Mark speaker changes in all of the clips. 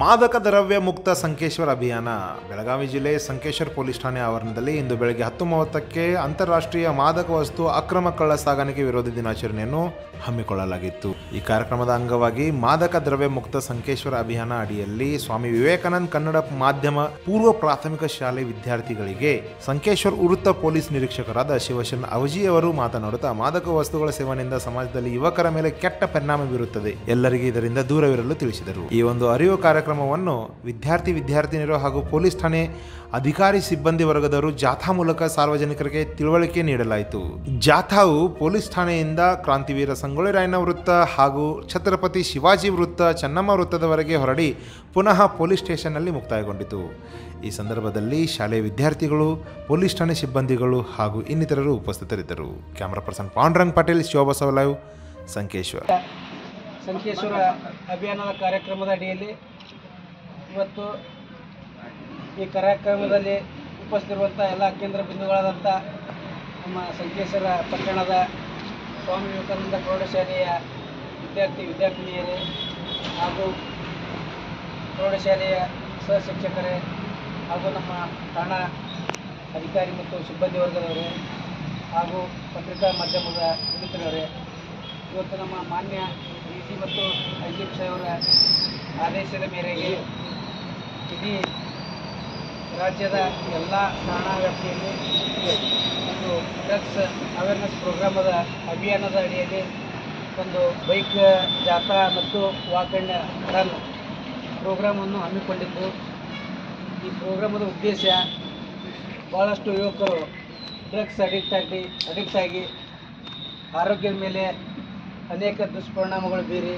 Speaker 1: ಮಾದಕ ದ್ರವ್ಯ ಮುಕ್ತ ಸಂಕೇಶ್ವರ ಅಭಿಯಾನ ಬೆಳಗಾವಿ ಜಿಲ್ಲೆ ಸಂಕೇಶ್ವರ ಪೊಲೀಸ್ ಠಾಣೆ ಆವರಣದಲ್ಲಿ ಇಂದು ಬೆಳಗ್ಗೆ 10:30ಕ್ಕೆ ಅಂತಾರಾಷ್ಟ್ರೀಯ ಮಾದಕ ವಸ್ತು ಅಕ್ರಮ ಕಳ್ಳ ಸಾಗಾಣಿಕೆ ವಿರೋಧಿ ದಿನಾಚರಣೆಯನ್ನು ಹಮ್ಮಿಕೊಳ್ಳಲಾಗಿತ್ತು. ಈ ಕಾರ್ಯಕ್ರಮದ ಅಂಗವಾಗಿ ಮಾದಕ ದ್ರವ್ಯ ಮುಕ್ತ ಸಂಕೇಶ್ವರ ಅಭಿಯಾನ ಅಡಿಯಲ್ಲಿ ಸ್ವಾಮಿ ವಿವೇಕಾನಂದ ಕನ್ನಡ ಮಾಧ್ಯಮ ಪೂರ್ವ ಪ್ರಾಥಮಿಕ ಶಾಲೆ ವಿದ್ಯಾರ್ಥಿಗಳಿಗೆ ಸಂಕೇಶ್ವರ ವೃತ್ತ ಪೊಲೀಸ್ ನಿರೀಕ್ಷಕರಾದ ಶಿವಶರಣ ಅವಜಿ ಅವರು ಮಾತನಾಡುತ್ತಾ ಮಾದಕ ವಸ್ತುಗಳ ಸೇವನೆಯಿಂದ ಸಮಾಜದಲ್ಲಿ ಯುವಕರ ಮೇಲೆ ಕೆಟ್ಟ ಪರಿಣಾಮ ಬೀರುತ್ತದೆ, ಎಲ್ಲರಿಗೆ ಇದರಿಂದ ದೂರವಿರಲು ತಿಳಿಸಿದರು. ಈ ಒಂದು ಅರಿವು ಕಾರ್ಯಕ್ರಮವನ್ನು ವಿದ್ಯಾರ್ಥಿನಿಯರು ಹಾಗೂ ಪೊಲೀಸ್ ಠಾಣೆ ಅಧಿಕಾರಿ ಸಿಬ್ಬಂದಿ ವರ್ಗದವರು ಜಾಥಾ ಮೂಲಕ ಸಾರ್ವಜನಿಕರಿಗೆ ತಿಳುವಳಿಕೆ ನೀಡಲಾಯಿತು. ಜಾಥಾವು ಪೊಲೀಸ್ ಠಾಣೆಯಿಂದ ಕ್ರಾಂತಿವೀರ ಸಂಗೊಳ್ಳಿ ರಾಯಣ್ಣ ವೃತ್ತ ಹಾಗೂ ಛತ್ರಪತಿ ಶಿವಾಜಿ ವೃತ್ತ, ಚೆನ್ನಮ್ಮ ವೃತ್ತದವರೆಗೆ ಹೊರಡಿ ಪುನಃ ಪೊಲೀಸ್ ಸ್ಟೇಷನ್ನಲ್ಲಿ ಮುಕ್ತಾಯಗೊಂಡಿತು. ಈ ಸಂದರ್ಭದಲ್ಲಿ ಶಾಲೆಯ ವಿದ್ಯಾರ್ಥಿಗಳು, ಪೊಲೀಸ್ ಠಾಣೆ ಸಿಬ್ಬಂದಿಗಳು ಹಾಗೂ ಇನ್ನಿತರರು ಉಪಸ್ಥಿತರಿದ್ದರು. Camera person Pandurang Patel, Shivabasava live, Sankeshwar.
Speaker 2: Sankeshwar ಅಭಿಯಾನದ ಕಾರ್ಯಕ್ರಮದ ಅಡಿಯಲ್ಲಿ ಇವತ್ತು ಈ ಕಾರ್ಯಕ್ರಮದಲ್ಲಿ ಉಪಸ್ಥಿತಿರುವಂಥ ಎಲ್ಲ ಕೇಂದ್ರ ಬಿಂದುಗಳಾದಂಥ ನಮ್ಮ ಸಂಕೇಶ್ವರ ಪಟ್ಟಣದ ಸ್ವಾಮಿ ವಿವೇಕಾನಂದ ಪ್ರೌಢಶಾಲೆಯ ವಿದ್ಯಾರ್ಥಿನಿಯರೇ ಹಾಗೂ ಪ್ರೌಢಶಾಲೆಯ ಸಹ ಶಿಕ್ಷಕರೇ ಹಾಗೂ ನಮ್ಮ ಠಾಣಾ ಅಧಿಕಾರಿ ಮತ್ತು ಸಿಬ್ಬಂದಿ ವರ್ಗದವರೇ ಹಾಗೂ ಪತ್ರಿಕಾ ಮಾಧ್ಯಮದ ಮಿತ್ರರೇ, ಇವತ್ತು ನಮ್ಮ ಮಾನ್ಯ ಡಿ.ಸಿ ಮತ್ತು ಐಜಿಪಿ ಸಾಹೇಬರ ಆದೇಶದ ಮೇರೆಗೆ ಇಡೀ ರಾಜ್ಯದ ಎಲ್ಲ ಠಾಣಾ ವ್ಯಾಪ್ತಿಯಲ್ಲಿ ಒಂದು ಡ್ರಗ್ಸ್ ಅವೇರ್ನೆಸ್ ಪ್ರೋಗ್ರಾಮದ ಅಭಿಯಾನದ ಅಡಿಯಲ್ಲಿ ಒಂದು ಬೈಕ್ ಜಾಥಾ ಮತ್ತು ವಾಕ್ ಆ್ಯಂಡ್ ರನ್ ಪ್ರೋಗ್ರಾಮನ್ನು ಹಮ್ಮಿಕೊಂಡಿದ್ದು, ಈ ಪ್ರೋಗ್ರಾಮದ ಉದ್ದೇಶ ಭಾಳಷ್ಟು ಯುವಕರು ಡ್ರಗ್ಸ್ ಅಡಿಕ್ಟ್ ಆಗಿ ಆರೋಗ್ಯದ ಮೇಲೆ ಅನೇಕ ದುಷ್ಪರಿಣಾಮಗಳು ಬೀರಿ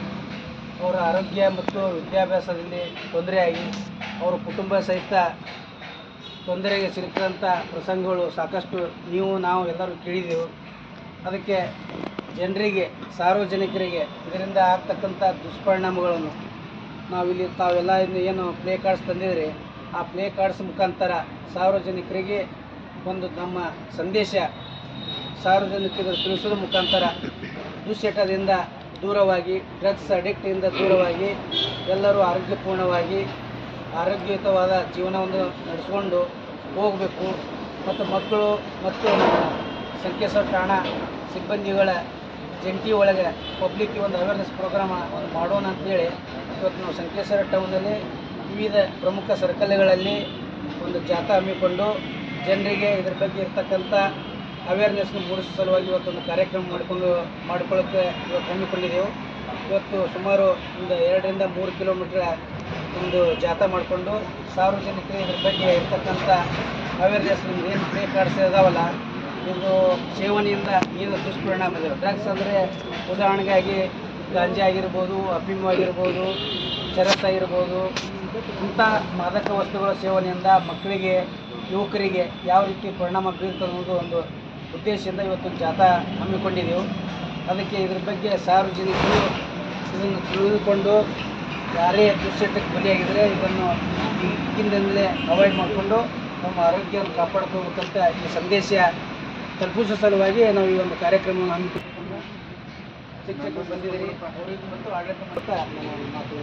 Speaker 2: ಅವರ ಆರೋಗ್ಯ ಮತ್ತು ವಿದ್ಯಾಭ್ಯಾಸದಲ್ಲಿ ತೊಂದರೆಯಾಗಿ ಅವರ ಕುಟುಂಬ ಸಹಿತ ತೊಂದರೆಗೆ ಸಿಲುಕಿದಂಥ ಪ್ರಸಂಗಗಳು ಸಾಕಷ್ಟು ನಾವು ಎಲ್ಲರೂ ಕೇಳಿದೆವು. ಅದಕ್ಕೆ ಜನರಿಗೆ, ಸಾರ್ವಜನಿಕರಿಗೆ ಇದರಿಂದ ಆಗ್ತಕ್ಕಂಥ ದುಷ್ಪರಿಣಾಮಗಳನ್ನು ನಾವಿಲ್ಲಿ ತಾವೆಲ್ಲ ಏನು ಪ್ಲೇ ಕಾರ್ಡ್ಸ್ ತಂದಿದ್ರೆ ಆ ಪ್ಲೇ ಕಾರ್ಡ್ಸ್ ಮುಖಾಂತರ ಸಾರ್ವಜನಿಕರಿಗೆ ಒಂದು ನಮ್ಮ ಸಂದೇಶ ಸಾರ್ವಜನಿಕರಿಗೆ ತಿಳಿಸೋದ್ರ ಮುಖಾಂತರ ದುಶ್ಚಟದಿಂದ ದೂರವಾಗಿ, ಡ್ರಗ್ಸ್ ಅಡಿಕ್ಟಿಂದ ದೂರವಾಗಿ ಎಲ್ಲರೂ ಆರೋಗ್ಯಪೂರ್ಣವಾಗಿ ಆರೋಗ್ಯಯುತವಾದ ಜೀವನವನ್ನು ನಡೆಸ್ಕೊಂಡು ಹೋಗಬೇಕು. ಮತ್ತು ಮಕ್ಕಳು ಮತ್ತು ಸಂಕೇಶ್ವರ ಠಾಣಾ ಸಿಬ್ಬಂದಿಗಳ ಜಂಟಿ ಒಳಗೆ ಪಬ್ಲಿಕ್ಗೆ ಒಂದು ಅವೇರ್ನೆಸ್ ಪ್ರೋಗ್ರಾಮ ಒಂದು ಮಾಡೋಣ ಅಂತೇಳಿ ಇವತ್ತು ನಾವು ಸಂಕೇಶ್ವರ ಟೌನಲ್ಲಿ ವಿವಿಧ ಪ್ರಮುಖ ಸರ್ಕಲ್ಗಳಲ್ಲಿ ಒಂದು ಜಾಥಾ ಹಮ್ಮಿಕೊಂಡು ಜನರಿಗೆ ಇದರ ಬಗ್ಗೆ ಇರ್ತಕ್ಕಂಥ ಅವೇರ್ನೆಸ್ನ ಮೂಡಿಸುವ ಸಲುವಾಗಿ ಇವತ್ತೊಂದು ಕಾರ್ಯಕ್ರಮ ಮಾಡ್ಕೊಳ್ಳೋಕ್ಕೆ ಇವತ್ತು ಹಮ್ಮಿಕೊಂಡಿದ್ದೆವು. ಇವತ್ತು ಸುಮಾರು ಒಂದು 2ರಿಂದ 3 ಕಿಲೋಮೀಟ್ರ್ ಒಂದು ಜಾಥಾ ಮಾಡಿಕೊಂಡು ಸಾರ್ವಜನಿಕರಿಗೆ ಇದ್ರ ಬಗ್ಗೆ ಇರ್ತಕ್ಕಂಥ ಅವೇರ್ನೆಸ್, ಏನು ಪ್ಲೇ ಕಾರ್ಡ್ಸ್ ಇದಾವಲ್ಲ, ಇದು ಸೇವನೆಯಿಂದ ಏನು ದುಷ್ಪರಿಣಾಮ ಇದೆ. ಡ್ರಗ್ಸ್ ಅಂದರೆ ಉದಾಹರಣೆಗಾಗಿ ಗಾಂಜಾ ಆಗಿರ್ಬೋದು, ಅಫೀಮು ಆಗಿರ್ಬೋದು, ಚರಸ್ ಆಗಿರ್ಬೋದು, ಇಂಥ ಮಾದಕ ವಸ್ತುಗಳ ಸೇವನೆಯಿಂದ ಮಕ್ಕಳಿಗೆ, ಯುವಕರಿಗೆ ಯಾವ ರೀತಿ ಪರಿಣಾಮ ಬೀರ್ತದೆ ಅನ್ನೋದು ಒಂದು ಉದ್ದೇಶದಿಂದ ಇವತ್ತು ಜಾಥಾ ಹಮ್ಮಿಕೊಂಡಿದ್ದೆವು. ಅದಕ್ಕೆ ಇದ್ರ ಬಗ್ಗೆ ಸಾರ್ವಜನಿಕರು ಇದನ್ನು ತಿಳಿದುಕೊಂಡು ಯಾರೇ ದುಶ್ಚಟಕ್ಕೆ ಬಲಿಯಾಗಿದ್ದರೆ ಇದನ್ನು ಈಗಿಂದಲೇ ಅವಾಯ್ಡ್ ಮಾಡಿಕೊಂಡು ನಮ್ಮ ಆರೋಗ್ಯವನ್ನು ಕಾಪಾಡ್ಕೋಬೇಕಂತ ಈ ಸಂದೇಶ ತಲುಪಿಸೋ ಸಲುವಾಗಿ ನಾವು ಈ ಒಂದು ಕಾರ್ಯಕ್ರಮವನ್ನು ಹಮ್ಮಿಕೊಂಡು ಶಿಕ್ಷಕರು ಬಂದಿದ್ದೀರಿ, ಅವರಿಗೆ ಮತ್ತು ಆಡಳಿತ ಮತ್ತು ಮಾತು.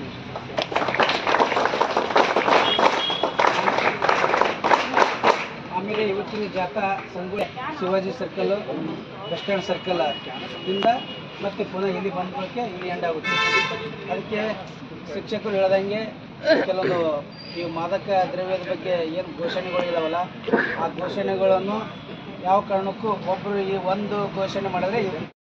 Speaker 2: ಆಮೇಲೆ ಇವತ್ತಿನ ಜಾಥಾ Sangolli Shivaji circle, bus stand circle ಇಂದ ಮತ್ತೆ ಪುನಃ ಇಲ್ಲಿ ಬಂದ್ಕೊಳ್ಳೋಕ್ಕೆ ಇಲ್ಲಿ ಎಂಡ್ ಆಗುತ್ತೆ. ಅದಕ್ಕೆ ಶಿಕ್ಷಕರು ಹೇಳ್ದಂಗೆ ಕೆಲವೊಂದು ಈ ಮಾದಕ ದ್ರವ್ಯದ ಬಗ್ಗೆ ಏನು ಘೋಷಣೆಗಳಿದಾವಲ್ಲ, ಆ ಘೋಷಣೆಗಳನ್ನು ಯಾವ ಕಾರಣಕ್ಕೂ ಒಬ್ಬರು ಈ ಒಂದು ಘೋಷಣೆ ಮಾಡಿದ್ರೆ